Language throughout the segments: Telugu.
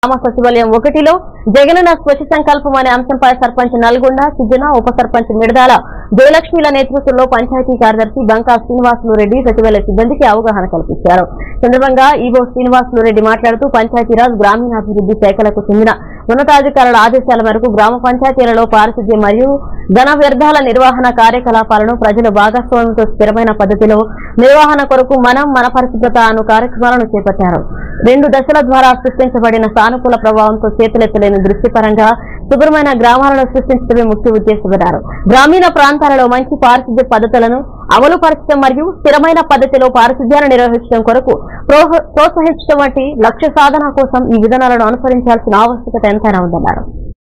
గ్రామ సచివాలయం 1లో జగనన్న స్వచ్ఛ సంకల్పం అనే అంశంపై సర్పంచ్ నల్గొండ సుజన ఉప సర్పంచ్ మిడదాల జయలక్ష్మిల నేతృత్వంలో పంచాయతీ కార్యదర్శి బంకా శ్రీనివాసులు రెడ్డి సచివాలయ సిబ్బందికి అవగాహన కల్పించారు. సందర్భంగా ఈవో శ్రీనివాసులు రెడ్డి మాట్లాడుతూ పంచాయతీరాజ్ గ్రామీణాభివృద్ధి శాఖలకు చెందిన ఉన్నతాధికారుల ఆదేశాల మేరకు గ్రామ పంచాయతీలలో పారిశుద్ధ్యం మరియు ఘన వ్యర్థాల నిర్వహణ కార్యకలాపాలను ప్రజల భాగస్వామ్యంతో స్థిరమైన పద్ధతిలో నిర్వహణ కొరకు మన పరిశుభ్రత అను కార్యక్రమాలను చేపట్టారు. 2 దశల ద్వారా సృష్టించబడిన సానుకూల ప్రభావంతో చేతులెత్తలేని దృష్టిపరంగా శుభ్రమైన గ్రామాలను సృష్టించడమే ముఖ్య ఉద్దేశమన్నారు. గ్రామీణ ప్రాంతాలలో మంచి పారిశుద్ధ్య పద్ధతులను అమలు పరచడం మరియు స్థిరమైన పద్ధతిలో పారిశుద్ధ్యాన్ని నిర్వహించడం కొరకు ప్రోత్సహించడం వంటి లక్ష్య సాధన కోసం ఈ విధానాలను అనుసరించాల్సిన ఆవశ్యకత ఎంతైనా ఉందన్నారు.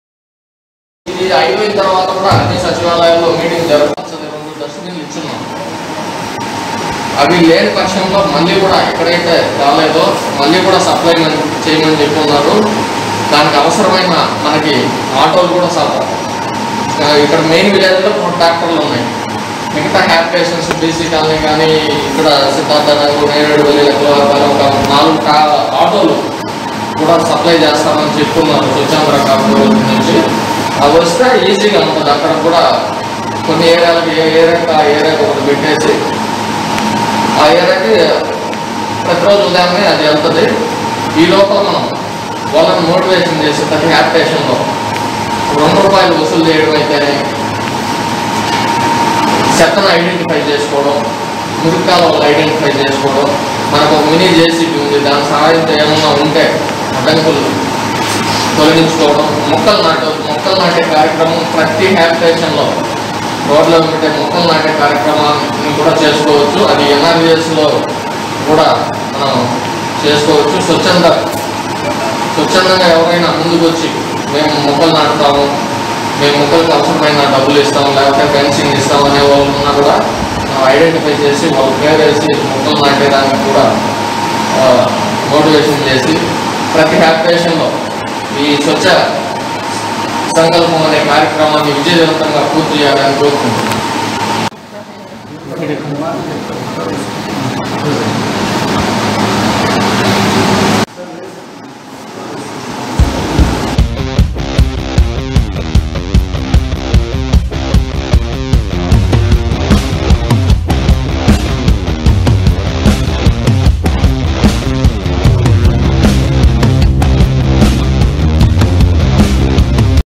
అవి లేని పక్షంలో మళ్ళీ కూడా ఎక్కడైతే రాలేదో మళ్ళీ కూడా సప్లై చేయమని చెప్పున్నారు. దానికి అవసరమైన మనకి ఆటోలు కూడా ఇక్కడ మెయిన్ విలేజ్లో 3 ట్రాక్టర్లు ఉన్నాయి. మిగతా హ్యాపిటేషన్స్ బీసీ కాలనీ కానీ ఇక్కడ సిద్ధార్థ నగర్ నేరేడు వెళ్ళి ఒక 4 ఆటోలు కూడా సప్లై చేస్తామని చెప్పుకున్నారు స్వచ్ఛాంధ్ర కార్పొరేషన్ నుంచి. అవి వస్తే ఈజీగా ఉంటుంది. అక్కడ కూడా కొన్ని ఏరియాలకు ఏరియాకి ఒకటి పెట్టేసి ఆ ఏరియాకి ప్రతిరోజు ఉదయాన్నే అది వెళ్తుంది. ఈ లోపల మనం వాళ్ళని మోటివేషన్ చేసి ప్రతి హ్యాపిటేషన్లో ₹2 వసూలు చేయడం అయితేనే, చెత్తను ఐడెంటిఫై చేసుకోవడం, మురికాల వాళ్ళు ఐడెంటిఫై చేసుకోవడం, మనకు ఒక మినీ జేసీబీ ఉంది, దాని సహాయంతో ఏమన్నా ఉంటే అడ్డంకులు తొలగించుకోవడం, మొక్కలు నాటే కార్యక్రమం ప్రతి హ్యాపిటేషన్లో రోడ్లో ఉంటే మొక్కలు నాటే కార్యక్రమాన్ని కూడా చేసుకోవచ్చు. అది ఎన్ఆర్జీఎస్లో కూడా మనం చేసుకోవచ్చు. స్వచ్ఛందంగా ఎవరైనా ముందుకు వచ్చి మేము మొక్కలు నాటుతాము, మేము మొక్కలకు అవసరమైన డబ్బులు ఇస్తాము, లేకపోతే ఫెన్సింగ్ ఇస్తాము అనే వాళ్ళు ఉన్నా కూడా మనం ఐడెంటిఫై చేసి వాళ్ళు పేరు వేసి మొక్కలు నాటేదానికి కూడా మోటివేషన్ చేసి ప్రతి హ్యాపిటేషన్లో ఈ స్వచ్ఛ సంకల్పం అనే కార్యక్రమాన్ని విజయవంతంగా పూర్తి చేయాలని కోరుకుంటున్నాను.